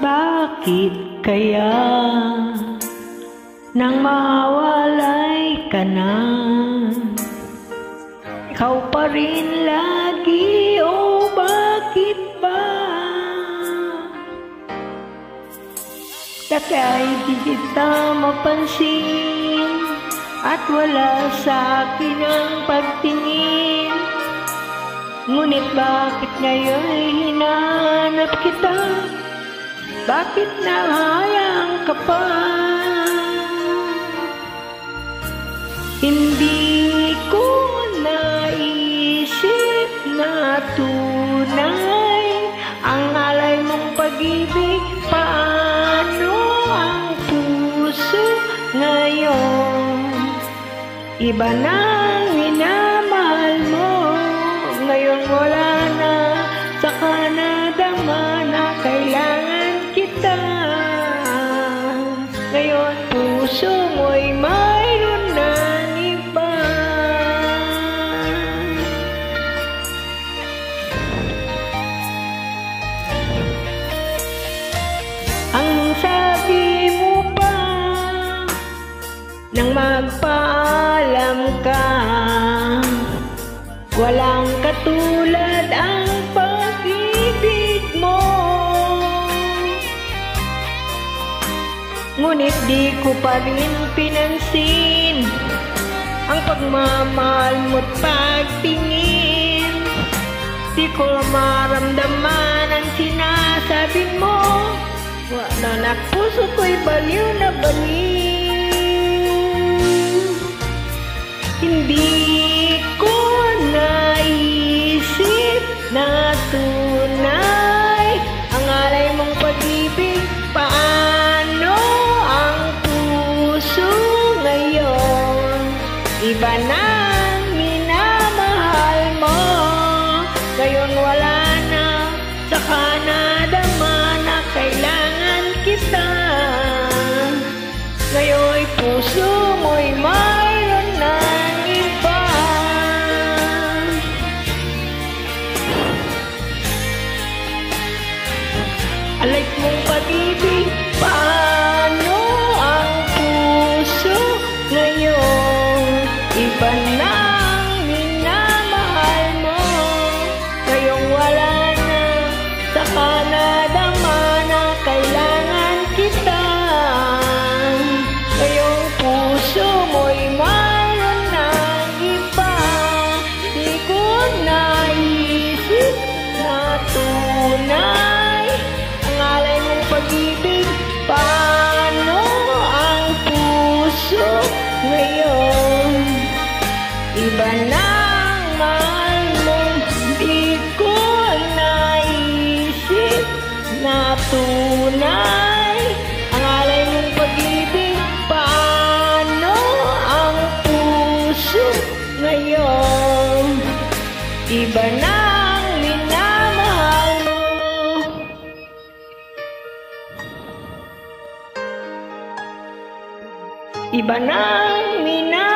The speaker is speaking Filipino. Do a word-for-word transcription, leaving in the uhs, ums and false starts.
bakit kaya nang mawalay ka na, ikaw pa rin lagi, o bakit ba? Dati ay di kita mapansin at wala sa akin ang pagtingin, ngunit bakit ngayon ay hinahanap kita? Bakit nahayang ka pa? Hindi ko naisip na tunay ang alay mong pag-ibig. Paano ang puso ngayon? Iba nang minamahal mo, ngayon wala na, saka nadama na kailangan kita. Ngayon puso mo'y mayroon ng iba. Ang sabi mo pa nang magpaalam ka, walang katulad ang pag-ibig mo. Ngunit di ko pa rin pinansin ang pagmamahal mo't pagtingin. Di ko maramdaman ang sinasabi mo, wala na puso ko'y baliw na baliw. Hindi ko naisip na tunay ang alay mong pag-ibig. Paano ang puso ngayon? Iba na ang minamahal mo, ngayon wala na, saka nadama na kailangan kita. Ngayon'y puso mo'y mayroon ng iba. Alay mong pag-ibig, paano ang puso ngayon? Iba na ang minamahal mo, ngayong wala na, saka nadama na kailangan kita. Ngayong puso mo'y mayroon ng iba. Di ko naisip na tunay ang alay mong pag-ibig. Paano ang puso ngayon? Iba na ang mahal mo. Di ko naisip na tunay ang alay mong pag-ibig. Paano ang puso ngayon? Iba na ang minamahal mo. Iba na ang minamahal